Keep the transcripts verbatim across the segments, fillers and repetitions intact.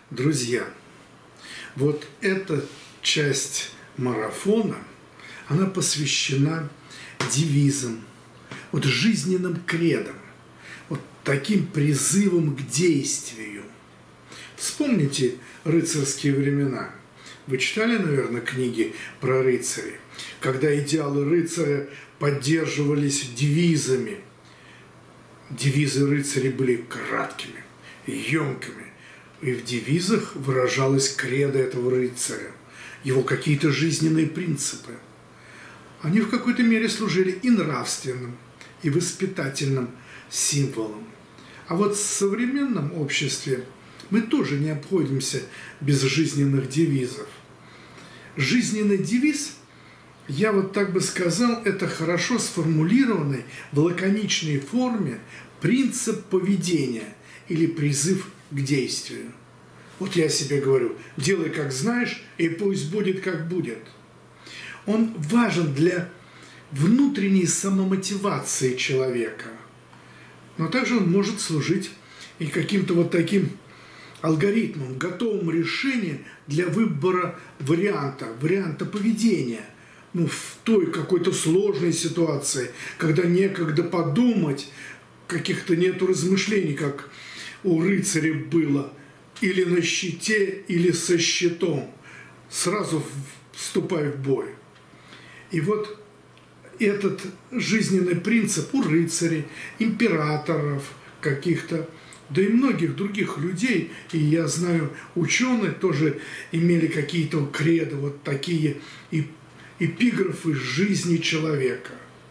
Друзья, вот эта часть марафона, она посвящена девизам, вот жизненным кредам, вот таким призывам к действию. Вспомните рыцарские времена. Вы читали, наверное, книги про рыцарей, когда идеалы рыцаря поддерживались девизами. Девизы рыцарей были краткими, емкими, и в девизах выражалась кредо этого рыцаря, его какие-то жизненные принципы. Они в какой-то мере служили и нравственным, и воспитательным символом. А вот в современном обществе мы тоже не обходимся без жизненных девизов. Жизненный девиз, я вот так бы сказал, это хорошо сформулированный в лаконичной форме принцип поведения или призыв к действию. Вот я себе говорю: делай как знаешь, и пусть будет как будет. Он важен для внутренней самомотивации человека, но также он может служить и каким-то вот таким алгоритмом, готовым решением для выбора варианта, варианта поведения. Ну, в той какой-то сложной ситуации, когда некогда подумать, каких-то нету размышлений, как у рыцаря было, или на щите, или со щитом. Сразу вступай в бой. И вот этот жизненный принцип у рыцарей, императоров каких-то, да и многих других людей, и я знаю, ученые тоже имели какие-то кредо, вот такие эпиграфы жизни человека.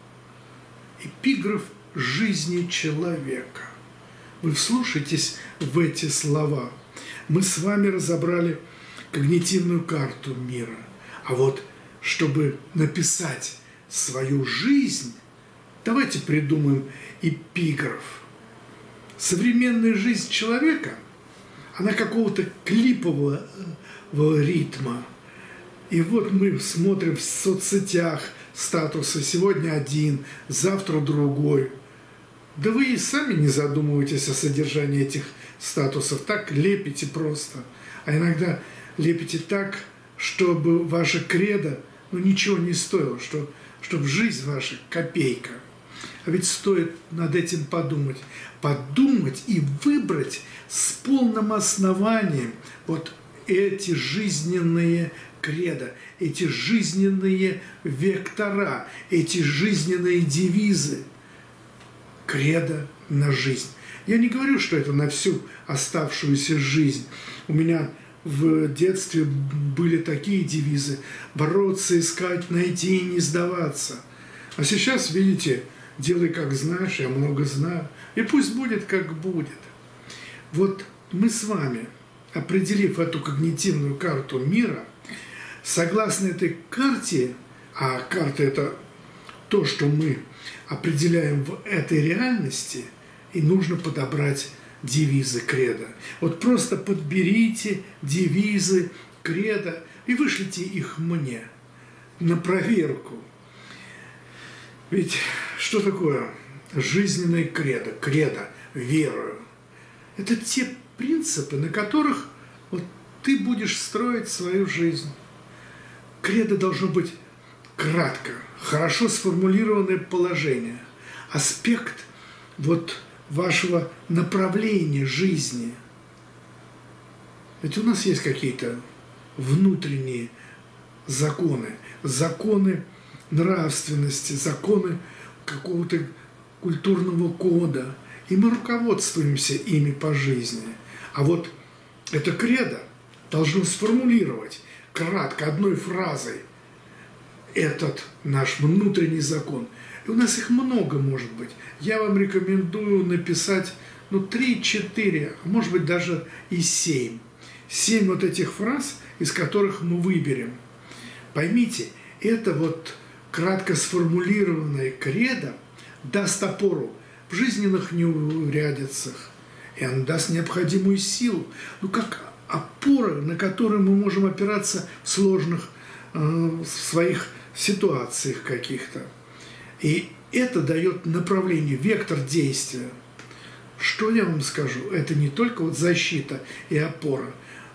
Эпиграф жизни человека. Вы вслушайтесь в эти слова. Мы с вами разобрали когнитивную карту мира. А вот чтобы написать свою жизнь, давайте придумаем эпиграф. Современная жизнь человека, она какого-то клипового ритма. И вот мы смотрим в соцсетях статусы: сегодня один, завтра другой. Да вы и сами не задумываетесь о содержании этих статусов, так лепите просто. А иногда лепите так, чтобы ваша кредо ну, ничего не стоило, что, чтобы жизнь ваша копейка. А ведь стоит над этим подумать. Подумать и выбрать с полным основанием вот эти жизненные кредо, эти жизненные вектора, эти жизненные девизы. Кредо на жизнь. Я не говорю, что это на всю оставшуюся жизнь. У меня в детстве были такие девизы: бороться, искать, найти и не сдаваться. А сейчас, видите, делай как знаешь, я много знаю, и пусть будет как будет. Вот мы с вами, определив эту когнитивную карту мира, согласно этой карте, а карта – это то, что мы определяем в этой реальности, и нужно подобрать девизы кредо. Вот просто подберите девизы кредо и вышлите их мне на проверку. Ведь что такое жизненное кредо, кредо, верою? Это те принципы, на которых вот ты будешь строить свою жизнь. Кредо должно быть кратко, хорошо сформулированное положение, аспект вот вашего направления жизни. Ведь у нас есть какие-то внутренние законы, законы нравственности, законы какого-то культурного кода, и мы руководствуемся ими по жизни. А вот это кредо должно сформулировать кратко, одной фразой, этот наш внутренний закон. И у нас их много может быть. Я вам рекомендую написать ну, три-четыре, а может быть даже и семь. Семь вот этих фраз, из которых мы выберем. Поймите, это вот кратко сформулированное кредо даст опору в жизненных неурядицах, и оно даст необходимую силу. Ну, как опора, на которую мы можем опираться в сложных э, в своих ситуациях каких-то. И это дает направление, вектор действия. Что я вам скажу? Это не только вот защита и опора,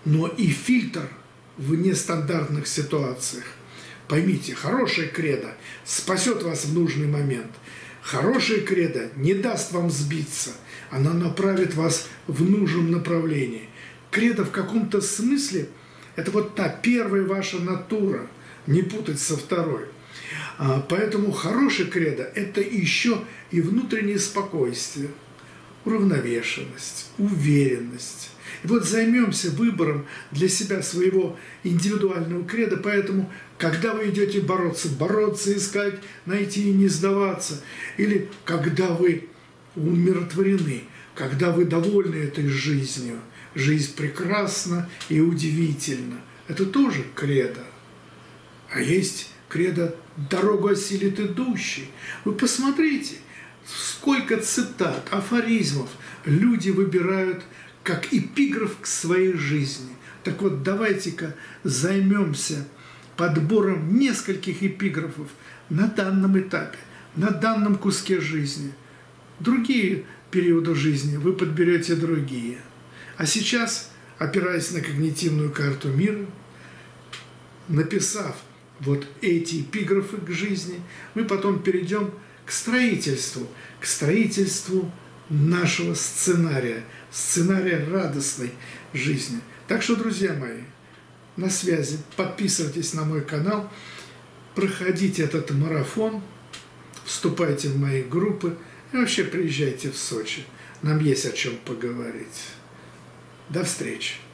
но и фильтр в нестандартных ситуациях. Поймите, хорошая кредо спасет вас в нужный момент. Хорошая кредо не даст вам сбиться, она направит вас в нужном направлении. Кредо в каком-то смысле – это вот та первая ваша натура, не путать со второй. Поэтому хорошая кредо – это еще и внутреннее спокойствие, уравновешенность, уверенность. И вот займемся выбором для себя своего индивидуального кредо, поэтому, когда вы идете бороться, бороться, искать, найти и не сдаваться, или когда вы умиротворены, когда вы довольны этой жизнью, жизнь прекрасна и удивительна, это тоже кредо. А есть кредо «Дорогу осилит идущий». Вы посмотрите, сколько цитат, афоризмов люди выбирают как эпиграф к своей жизни. Так вот, давайте-ка займемся подбором нескольких эпиграфов на данном этапе, на данном куске жизни. Другие периоды жизни вы подберете другие. А сейчас, опираясь на когнитивную карту мира, написав вот эти эпиграфы к жизни, мы потом перейдем к строительству, к строительству нашего сценария, сценария радостной жизни. Так что, друзья мои, на связи, подписывайтесь на мой канал, проходите этот марафон, вступайте в мои группы и вообще приезжайте в Сочи. Нам есть о чем поговорить. До встречи.